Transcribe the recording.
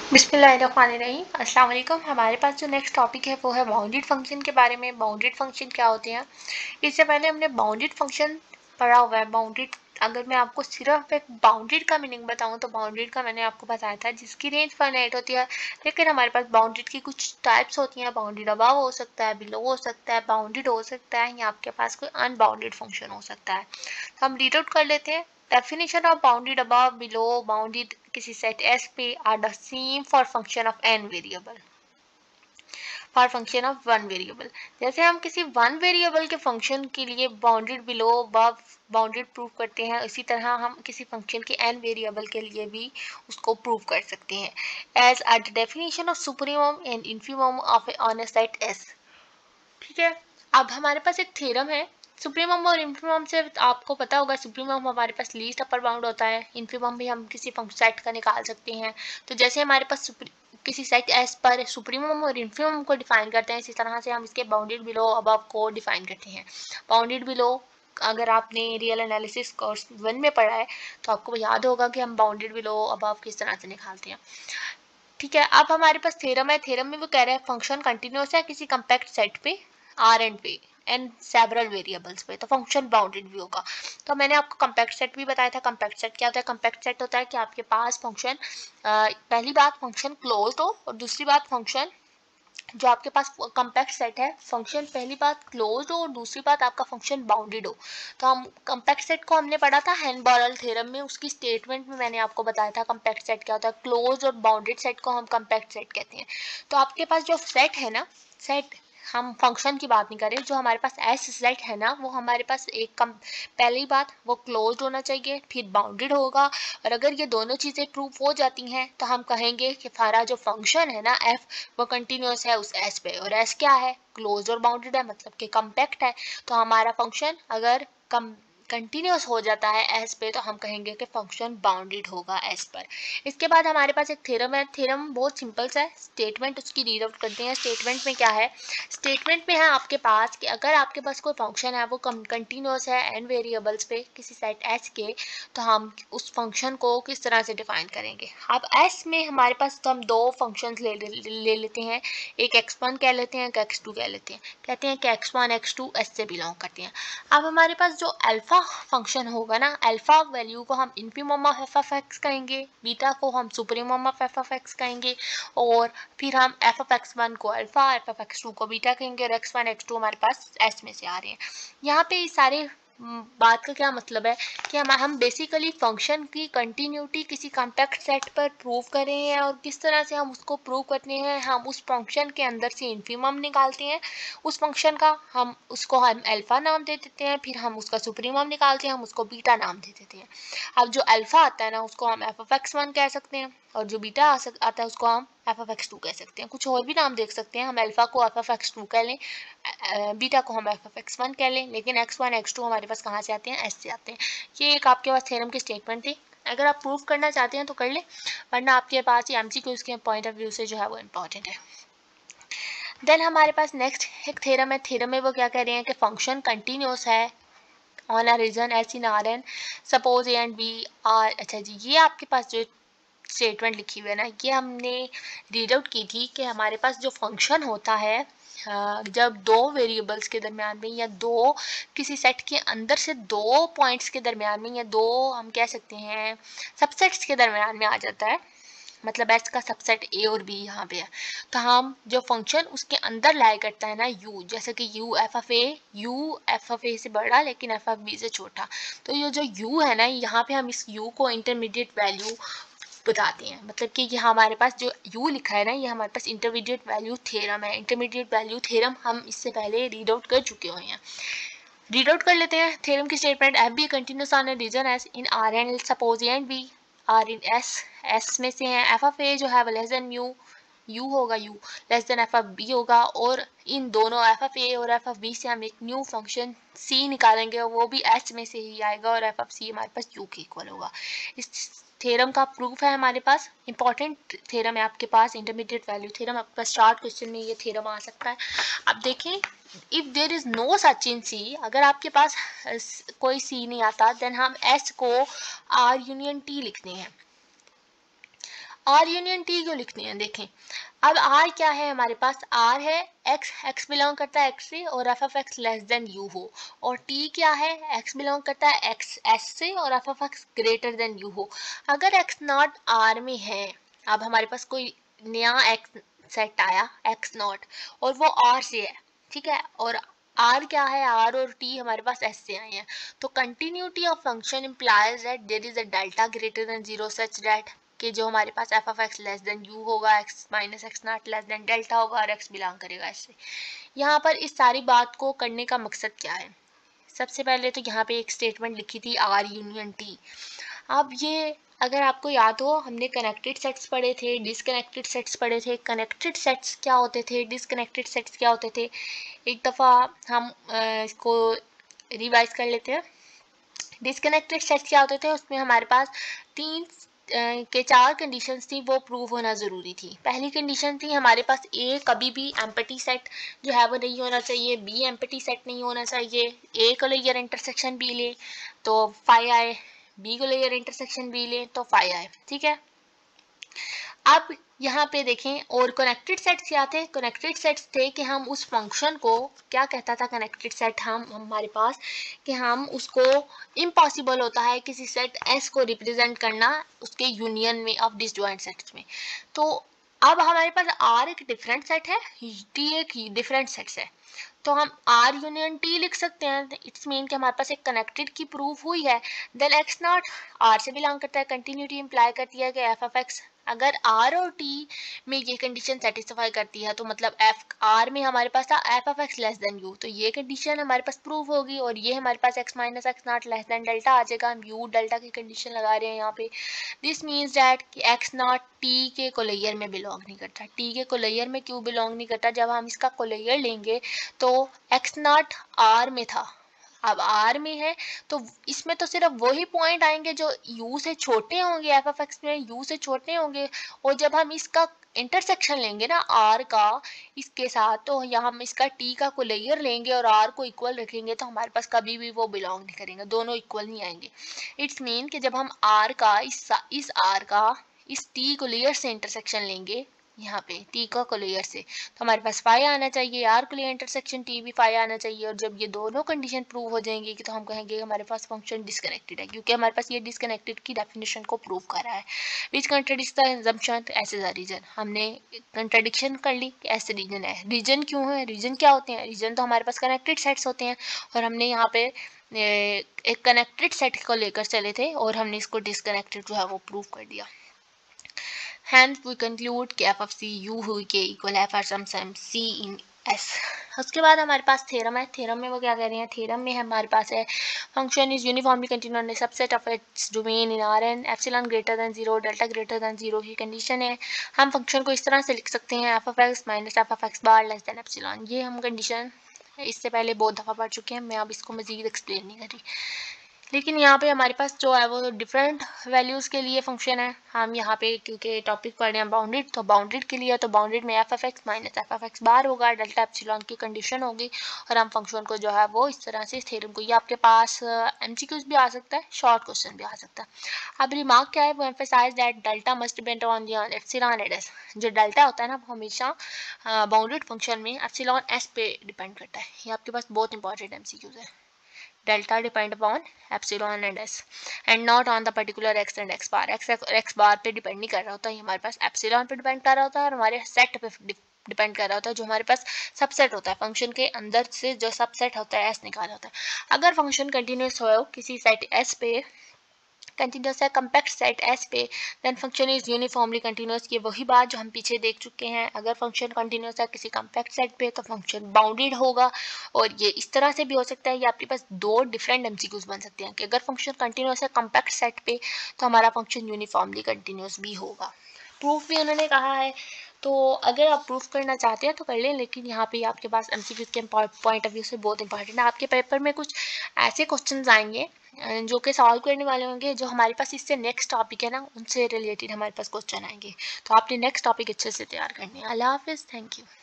बिस्मिल्लाहिर्रहमानिर्रहीम। अस्सलाम वालेकुम। हमारे पास जो नेक्स्ट टॉपिक है वो है बाउंडेड फंक्शन के बारे में। बाउंडेड फंक्शन क्या होते हैं, इससे पहले हमने बाउंडेड फंक्शन पढ़ा हुआ है। बाउंडेड, अगर मैं आपको सिर्फ एक बाउंडेड का मीनिंग बताऊं तो बाउंडेड का मैंने आपको बताया था जिसकी रेंज फाइनाइट होती है, लेकिन हमारे पास बाउंडेड की कुछ टाइप्स होती हैं। बाउंडेड अबव हो सकता है, बिलो हो सकता है, बाउंडेड हो सकता है, या आपके पास कोई अनबाउंडेड फंक्शन हो सकता है। तो हम रीड आउट कर लेते हैं। Definition of bounded above, below, bounded किसी सेट S पे are the same for function of n variable, for function of one variable। जैसे हम किसी वन वेरिएबल के फंक्शन के लिए bounded below above bounded prove करते हैं, इसी तरह हम किसी फंक्शन के n वेरिएबल के लिए भी उसको प्रूव कर सकते हैं। As at the definition of supremum and infimum of on a set S। ठीक है, अब हमारे पास एक थ्योरम है। सुप्रीमम और इंफीमम से आपको पता होगा, सुप्रीमम हमारे पास लीस्ट अपर बाउंड होता है, इंफीमम भी हम किसी फंक्शन सेट का निकाल सकते हैं। तो जैसे हमारे पास किसी सेट एस पर सुप्रीमम और इंफीमम को डिफाइन करते हैं, इसी तरह से हम इसके बाउंडेड बिलो अबव को डिफाइन करते हैं। बाउंडेड बिलो, अगर आपने रियल एनालिसिस कोर्स 1 में पढ़ा है तो आपको याद होगा कि हम बाउंडेड बिलो अबव किस तरह से निकालते हैं। ठीक है, अब हमारे पास थ्योरम है। थ्योरम में वो कह रहे हैं फंक्शन कंटिन्यूअस है किसी कम्पैक्ट सेट पे आर एंड पे एंड सेवरल वेरिएबल्स पे, तो फंक्शन बाउंडेड भी होगा। तो मैंने आपको कम्पैक्ट सेट भी बताया था। कम्पैक्ट सेट क्या होता है? कम्पैक्ट सेट होता है कि आपके पास फंक्शन, पहली बात फंक्शन क्लोज्ड हो, और दूसरी बात फंक्शन, जो आपके पास कम्पैक्ट सेट है, फंक्शन पहली बात क्लोज्ड हो और दूसरी बात आपका फंक्शन बाउंडेड हो। तो हम कम्पैक्ट सेट को हमने पढ़ा था हैन-बॉरल थ्योरम में, उसकी स्टेटमेंट में मैंने आपको बताया था कम्पैक्ट सेट क्या होता है। क्लोज्ड और बाउंडेड सेट को हम कम्पैक्ट सेट कहते हैं। तो आपके पास जो सेट है ना, सेट, हम फंक्शन की बात नहीं कर रहे, जो हमारे पास एस सेट है ना, वो हमारे पास एक कम, पहली बात वो क्लोज्ड होना चाहिए, फिर बाउंडेड होगा, और अगर ये दोनों चीज़ें प्रूफ हो जाती हैं तो हम कहेंगे कि हमारा जो फंक्शन है ना एफ, वो कंटिन्यूस है उस एस पे। और एस क्या है? क्लोज और बाउंडेड है, मतलब कि कम्पैक्ट है। तो हमारा फंक्शन अगर कम कंटिन्यूस हो जाता है एस पे तो हम कहेंगे कि फंक्शन बाउंडेड होगा एस पर। इसके बाद हमारे पास एक थ्योरम है। थ्योरम बहुत सिंपल सा है, स्टेटमेंट उसकी रीड आउट करते हैं। स्टेटमेंट में क्या है? स्टेटमेंट में है आपके पास कि अगर आपके पास कोई फंक्शन है वो कंटिन्यूस है एन वेरिएबल्स पे किसी सेट एस के, तो हम उस फंक्शन को किस तरह से डिफाइन करेंगे। अब एस में हमारे पास तो हम दो फंक्शंस ले लेते हैं, एक x1 कह लेते हैं, एक x2 कह लेते हैं। कहते हैं कि x1 x2 एस से बिलोंग करते हैं। अब हमारे पास जो अल्फा फंक्शन होगा ना, अल्फा वैल्यू को हम infimum of f of x कहेंगे, बीटा को हम supremum of f of x कहेंगे, और फिर हम एफ ऑफ एक्स वन को alpha, f of x two को बीटा कहेंगे, और एक्स वन एक्स टू हमारे पास एस में से आ रहे हैं। यहाँ पे सारे बात का क्या मतलब है कि हम बेसिकली फंक्शन की कंटिन्यूटी किसी कॉम्पैक्ट सेट पर प्रूव कर रहे हैं, और किस तरह से हम उसको प्रूव करते हैं, हम उस फंक्शन के अंदर से इन्फीमम निकालते हैं उस फंक्शन का, हम उसको हम अल्फा नाम दे देते हैं, फिर हम उसका सुप्रीमम निकालते हैं, हम उसको बीटा नाम दे देते हैं। अब जो अल्फा आता है ना उसको हम एफ ऑफ एक्स वन कह सकते हैं, और जो बीटा आता है उसको हम एफ ऑफ एक्स टू कह सकते हैं। कुछ और भी नाम देख सकते हैं, हम अल्फा को एफ ऑफ एक्स टू कह लें, बीटा को हम एफ ऑफ एक्स वन कह लें, लेकिन एक्स वन एक्स टू हमारे पास कहाँ से आते हैं? एस से आते हैं। ये एक आपके पास थ्योरम की स्टेटमेंट थी। अगर आप प्रूफ करना चाहते हैं तो कर ले, वरना आपके पास ये एमसीक्यूज़ के पॉइंट ऑफ व्यू से जो है वो इम्पॉर्टेंट है। देन हमारे पास नेक्स्ट एक थ्योरम है। थ्योरम में वो क्या कह रहे हैं कि फंक्शन कंटिन्यूस है on a region S in R n, suppose a and b are. अच्छा जी, ये आपके पास जो स्टेटमेंट लिखी हुई है ना, ये हमने रीड आउट की थी कि हमारे पास जो फंक्शन होता है, जब दो वेरिएबल्स के दरमियान में, या दो किसी सेट के अंदर से दो पॉइंट्स के दरमियान में, या दो हम कह सकते हैं सबसेट्स के दरमियान में आ जाता है, मतलब एस का सबसेट ए और बी यहाँ पे है, तो हम जो फंक्शन उसके अंदर लाया करता है ना यू, जैसे कि u f of a, u f of a से बड़ा लेकिन एफ ऑफ बी से छोटा, तो ये जो यू है ना, यहाँ पे हम इस यू को इंटरमीडिएट वैल्यू बताते हैं। मतलब कि ये हमारे पास जो u लिखा है ना, ये हमारे पास इंटरमीडिएट वैल्यू थ्योरम है। इंटरमीडिएट वैल्यू थ्योरम हम इससे पहले रीड आउट कर चुके हुए हैं। रीड आउट कर लेते हैं थ्योरम की statement. F be continuous on a region S in R and suppose a and b are in S, S में से है। एफ ऑफ ए जो है वो लेस देन यू होगा, u less than f of b होगा, और इन दोनों एफ ऑफ ए और एफ ऑफ बी से हम एक न्यू फंक्शन सी निकालेंगे, वो भी एच में से ही आएगा, और एफ ऑफ सी हमारे पास यू के इक्वल होगा। इस थ्योरम का प्रूफ है हमारे पास, इंपॉर्टेंट थ्योरम है आपके पास, इंटरमीडिएट वैल्यू थ्योरम। आपका स्टार्ट क्वेश्चन में ये थ्योरम आ सकता है। अब देखें, if there is no such in C, अगर आपके पास कोई सी नहीं आता, देन हम एस को आर यूनियन टी लिखते हैं। आर यूनियन टी क्यों लिखनी है, देखें अब आर क्या है हमारे पास, आर है एक्स बिलोंग करता है एक्स से और f of x less than u हो, और टी क्या है, एक्स बिलोंग करता है एक्स एस से और f of x greater than u हो। अगर एक्स नॉट आर में है, अब हमारे पास कोई नया एक्स सेट आया एक्स नॉट और वो आर से है, ठीक है, और आर क्या है, आर और टी हमारे पास एस से आए हैं, तो continuity of function implies that there is a delta greater than zero such that कि जो हमारे पास f of x less than u होगा, x minus x not less than delta होगा और एक्स बिलोंग करेगा इससे। यहाँ पर इस सारी बात को करने का मकसद क्या है, सबसे पहले तो यहाँ पे एक स्टेटमेंट लिखी थी आर यूनियन टी। अब ये अगर आपको याद हो, हमने कनेक्टेड सेट्स पढ़े थे, डिसकनेक्टेड सेट्स पढ़े थे। कनेक्टेड सेट्स क्या होते थे, डिसकनेक्टेड सेट्स क्या होते थे, एक दफ़ा हम इसको रिवाइज कर लेते हैं। डिसकनेक्टेड सेट्स क्या होते थे, उसमें हमारे पास तीन के चार कंडीशंस थी, वो प्रूव होना ज़रूरी थी। पहली कंडीशन थी हमारे पास ए कभी भी एम्प्टी सेट जो है वो नहीं होना चाहिए, बी एम्प्टी सेट नहीं होना चाहिए, ए को लेयर इंटरसेक्शन बी ले तो फाई आए, बी को लेयर इंटरसेक्शन बी ले तो फाई आए, ठीक है। अब यहाँ पे देखें, और कनेक्टेड सेट्स क्या थे, कनेक्टेड सेट्स थे कि हम उस फंक्शन को क्या कहता था कनेक्टेड सेट, हम हमारे पास कि हम उसको इम्पॉसिबल होता है किसी सेट एस को रिप्रेजेंट करना उसके यूनियन में ऑफ डिसजॉइंट सेट्स में। तो अब हमारे पास आर एक डिफरेंट सेट है, टी एक डिफरेंट सेट्स है, तो हम आर यूनियन टी लिख सकते हैं। इट्स मीन कि हमारे पास एक कनेक्टेड की प्रूफ हुई है, देन एक्स नॉट आर से बिलोंग करता है, कंटिन्यूटी इंप्लाई करती है कि एफ ऑफ एक्स अगर आर और टी में ये कंडीशन सेटिस्फाई करती है तो मतलब एफ आर में हमारे पास था f of x less than u, तो ये कंडीशन हमारे पास प्रूव होगी, और ये हमारे पास x minus x not less than delta आ जाएगा। हम यू डेल्टा की कंडीशन लगा रहे हैं यहाँ पे। दिस मीन्स डैट कि एक्स नॉट टी के कोलेयर में बिलोंग नहीं करता। टी के कोलेयर में क्यों बिलोंग नहीं करता, जब हम इसका कोलेयर लेंगे तो एक्स नॉट आर में था, अब आर में है तो इसमें तो सिर्फ वही पॉइंट आएंगे जो यू से छोटे होंगे, एफ ऑफ एक्स में यू से छोटे होंगे, और जब हम इसका इंटरसेक्शन लेंगे ना आर का इसके साथ, तो यहाँ हम इसका टी का कोलेयर लेंगे और आर को इक्वल रखेंगे, तो हमारे पास कभी भी वो बिलोंग नहीं करेंगे, दोनों इक्वल नहीं आएंगे। इट्स मीन कि जब हम आर का इस आर का इस टी कोलेयर से इंटरसेक्शन लेंगे यहाँ पे टी का कोलेयर से, तो हमारे पास फाई आना चाहिए, आर कोलेयर इंटरसेक्शन टी भी फाई आना चाहिए, और जब ये दोनों कंडीशन प्रूव हो जाएंगी कि तो हम कहेंगे हमारे पास फंक्शन डिसकनेक्टेड है, क्योंकि हमारे पास ये डिसकनेक्टेड की डेफिनेशन को प्रूव कर रहा है। Which contradicts the assumption S is a region, हमने कंट्राडिक्शन कर ली कि ऐसे रीजन है। रीजन क्यों है, रीजन क्या होते हैं, रीजन तो हमारे पास कनेक्टेड सेट्स होते हैं, और हमने यहाँ पे एक कनेक्टेड सेट को लेकर चले थे और हमने इसको डिसकनेक्टेड जो है वो प्रूव कर दिया। Hence we conclude कि f of c u हुई के इक्वल है for some sum c in s। उसके बाद हमारे पास थ्योरम है। थ्योरम में वो क्या कह रहे हैं, थ्योरम में हमारे पास है function is uniformly continuous in subset of its domain in R n epsilon greater than zero delta greater than zero की कंडीशन है। हम फंक्शन को इस तरह से लिख सकते हैं f of x minus f of x bar less than epsilon. ये हम कंडीशन इससे पहले बहुत दफ़ा पढ़ चुके हैं, मैं अब इसको मज़ीद एक्सप्लेन नहीं कर रही। लेकिन यहाँ पे हमारे पास जो है वो डिफरेंट वैल्यूज़ के लिए फंक्शन है। हम यहाँ पे क्योंकि टॉपिक पढ़ रहे हैं बाउंडेड, तो बाउंडेड के लिए तो बाउंडेड में f of x minus f of x bar होगा, डेल्टा एप्सिलॉन की कंडीशन होगी, और हम फंक्शन को जो है वो इस तरह से थ्योरम को, ये आपके पास एमसीक्यूज भी आ सकता है, शॉर्ट क्वेश्चन भी आ सकता है। अब रिमार्क क्या है, वो emphasize that delta must depend on the epsilon and S. जो डेल्टा होता है ना वो हमेशा बाउंडेड फंक्शन में एप्सिलॉन एस पे डिपेंड करता है। ये आपके पास बहुत इंपॉर्टेंट एमसीक्यूज है। Delta depend upon epsilon and s and not on the particular x and x bar। x bar पे डिपेंड नहीं कर रहा होता, ये हमारे पास एप्सिलॉन पे डिपेंड कर रहा होता है और हमारे सेट पे डिपेंड कर रहा होता है, जो हमारे पास सबसेट होता है, फंक्शन के अंदर से जो सबसेट होता है एस निकाला होता है। अगर फंक्शन कंटिन्यूस हो किसी सेट एस पे, कंटिन्यूस है कम्पैक्ट सेट एस पे, then function is uniformly continuous. ये वही बात जो हम पीछे देख चुके हैं, अगर फंक्शन कंटिन्यूस है किसी कम्पैक्ट सेट पे तो फंक्शन बाउंडेड होगा। और ये इस तरह से भी हो सकता है, ये आपके पास दो डिफरेंट एमसीक्यूज बन सकते हैं कि अगर फंक्शन कंटिन्यूस है कम्पैक्ट सेट पे तो हमारा फंक्शन यूनिफॉर्मली कंटिन्यूस भी होगा। प्रूफ भी उन्होंने कहा है, तो अगर आप प्रूफ करना चाहते हैं तो कर लें, लेकिन यहाँ पे आपके पास एमसीक्यूज के पॉइंट ऑफ व्यू से बहुत इंपॉर्टेंट है। आपके पेपर में कुछ ऐसे क्वेश्चंस आएंगे जो कि सॉल्व करने वाले होंगे, जो हमारे पास इससे नेक्स्ट टॉपिक है ना उनसे रिलेटेड हमारे पास क्वेश्चन आएंगे, तो आपने नेक्स्ट टॉपिक अच्छे से तैयार करने हैं। अल्लाह हाफिज़, थैंक यू।